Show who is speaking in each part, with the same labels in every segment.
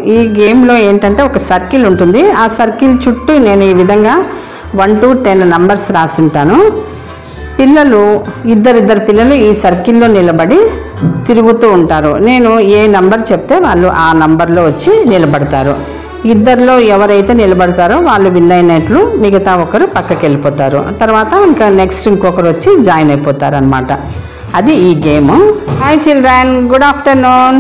Speaker 1: ఈ గేమ్లో ఏంటంటే ఒక సర్కిల్ ఉంటుంది. ఆ సర్కిల్ చుట్టూ నేను ఈ విధంగా 1 to 10 నంబర్స్ రాసుంటాను. పిల్లలు ఇద్దరు పిల్లలు ఈ సర్కిల్లో నిలబడి తిరుగుతూ ఉంటారు. నేను ఏ నంబర్ చెప్తే వాళ్ళు ఆ నంబర్లో వచ్చి నిలబడతారు. ఇద్దరిలో ఎవరైతే నిలబడతారో వాళ్ళు విన్ అయినట్లు, మిగతా ఒకరు పక్కకి వెళ్ళిపోతారు. తర్వాత ఇంకా నెక్స్ట్ ఇంకొకరు వచ్చి జాయిన్ అయిపోతారు అనమాట. అది ఈ game. Hi children, good afternoon.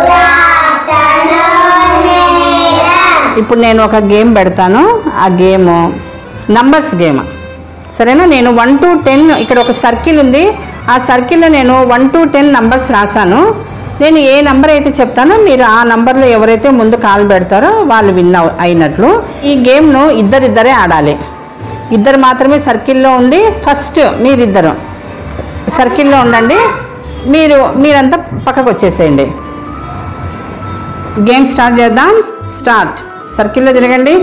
Speaker 1: ఇప్పుడు నేను ఒక గేమ్ పెడతాను. ఆ గేమ్ నంబర్స్ గేమ్, సరేనా? నేను 1 to 10 ఇక్కడ ఒక సర్కిల్ ఉంది. ఆ సర్కిల్లో నేను 1 to 10 నంబర్స్ రాశాను. నేను ఏ నంబర్ అయితే చెప్తానో మీరు ఆ నంబర్లో ఎవరైతే ముందు కాల్ పెడతారో వాళ్ళు విన్ అయినట్లు. ఈ గేమ్ను ఇద్దరే ఆడాలి. ఇద్దరు మాత్రమే సర్కిల్లో ఉండి, ఫస్ట్ మీరిద్దరు సర్కిల్లో ఉండండి. మీరంతా పక్కకు వచ్చేసేయండి. గేమ్ స్టార్ట్ చేద్దాం. స్టార్ట్. సర్కిల్లో తిరగండి.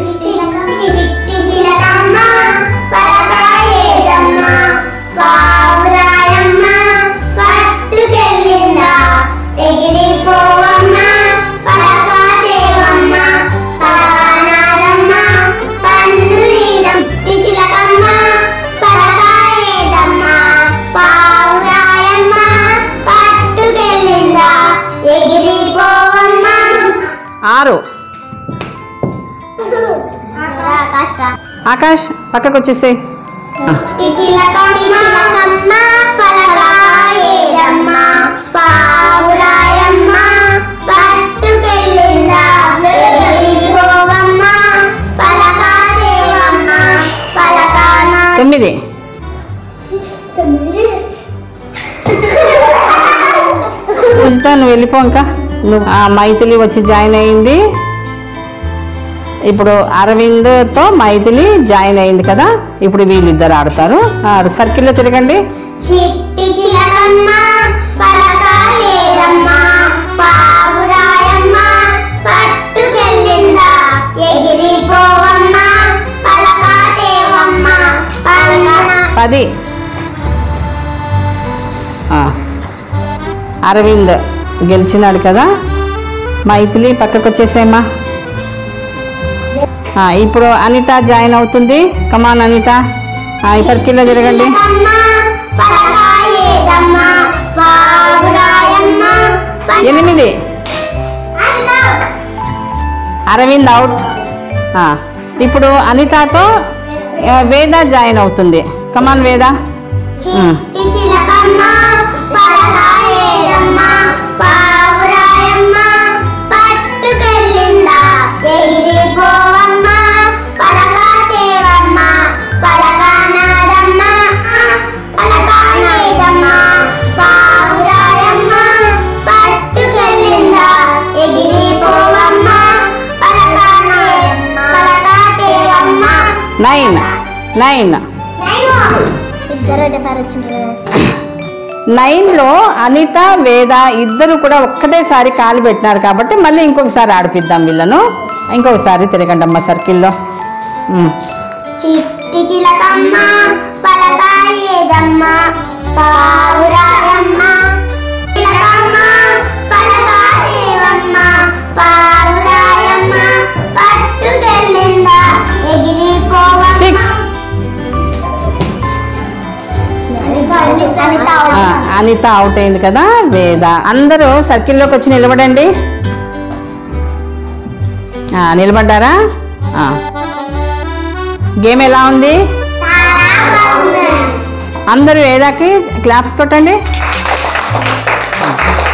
Speaker 1: ఆకాష్ పక్కకు వచ్చేసే. 9. నువ్వు వెళ్ళిపో. ఇంకా మైథిలి వచ్చి జాయిన్ అయింది. ఇప్పుడు అరవింద్తో మైథిలి జాయిన్ అయింది కదా. ఇప్పుడు వీళ్ళిద్దరు ఆడతారు. సర్కిల్లో తిరగండి. పది. అరవింద్ గెలిచినాడు కదా. మైథిలి పక్కకు వచ్చేసేమ్మా. ఇప్పుడు అనిత జాయిన్ అవుతుంది. కమాన్ అనిత, ఈ సర్కిల్లో తిరగండి. 8. అరవింద్ అవుట్. ఇప్పుడు అనితతో వేద జాయిన్ అవుతుంది. కమాన్ వేద. నైన్లో అనిత వేద ఇద్దరు కూడా ఒక్కటేసారి కాలు పెట్టినారు కాబట్టి మళ్ళీ ఇంకొకసారి ఆడిపిద్దాం వీళ్ళను. ఇంకొకసారి తిరగండి అమ్మ సర్కిల్లో. అనిత అవుట్ అయింది కదా. వేద. అందరూ సర్కిల్లోకి వచ్చి నిలబడండి. నిలబడ్డారా? గేమ్ ఎలా ఉంది? అందరూ వేదాకి క్లాప్స్ కొట్టండి.